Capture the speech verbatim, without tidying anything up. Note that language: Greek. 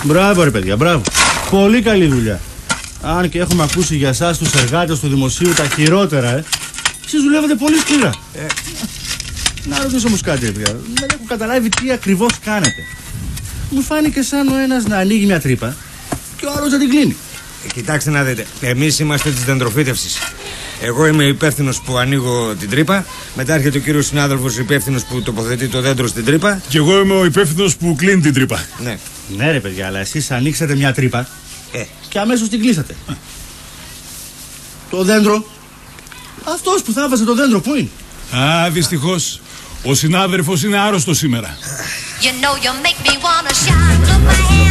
Μπράβο ρε παιδιά, μπράβο. Πολύ καλή δουλειά. Αν και έχουμε ακούσει για εσάς τους εργάτες του δημοσίου τα χειρότερα, ε. Εσείς δουλεύετε πολύ σκληρά. Ε. Να ρωτήσω όμως κάτι, ρε παιδιά. Δεν έχω καταλάβει τι ακριβώς κάνετε. Μου φάνηκε σαν ο ένας να ανοίγει μια τρύπα και ο άλλος να την κλείνει. Ε, κοιτάξτε να δείτε. Εμείς είμαστε της δεντροφύτευσης. Εγώ είμαι υπεύθυνος που ανοίγω την τρύπα. Μετά έρχεται ο κύριος συνάδελφος υπεύθυνος που τοποθετεί το δέντρο στην τρύπα. Και εγώ είμαι ο υπεύθυνος που κλείνει την τρύπα. Ναι. Ναι, ρε παιδιά, αλλά εσείς ανοίξατε μια τρύπα ε. και αμέσως την κλείσατε. Το δέντρο. Αυτός που θα έβαζε το δέντρο, πού είναι? Α, δυστυχώς. Ο συνάδελφος είναι άρρωστος σήμερα. You know you make me wanna shout. Look my head.